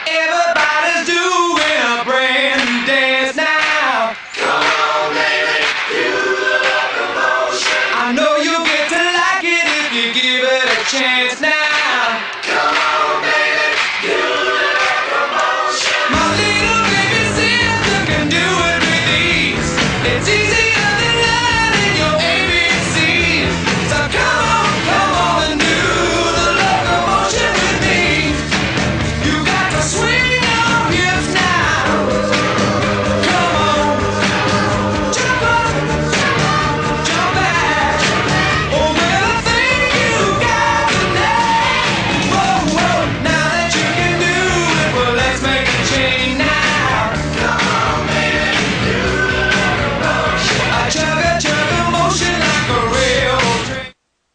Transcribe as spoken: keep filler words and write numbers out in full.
Everybody's doing a brand new dance now. Come on, baby, do the locomotion. I know you'll get to like it if you give it a chance now.